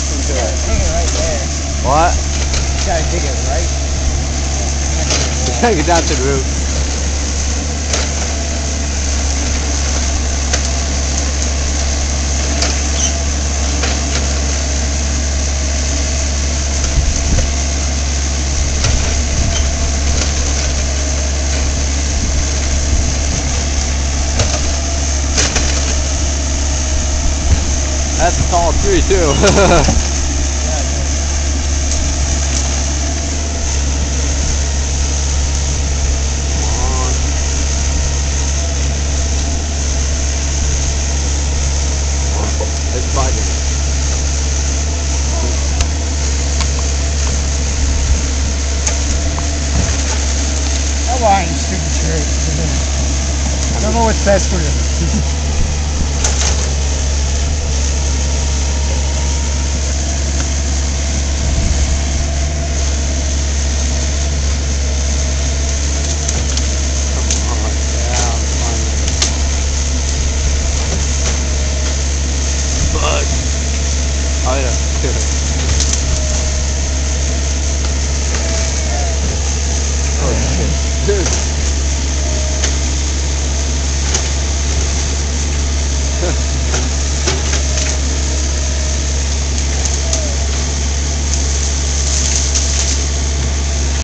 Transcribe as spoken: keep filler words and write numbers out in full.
listen to it. Dig it right there. What? You gotta dig it right. You gotta get down to the root. That's a tall tree too. It's biting. I'm lying, stupid tree. I don't know what's best for you. Oh yeah.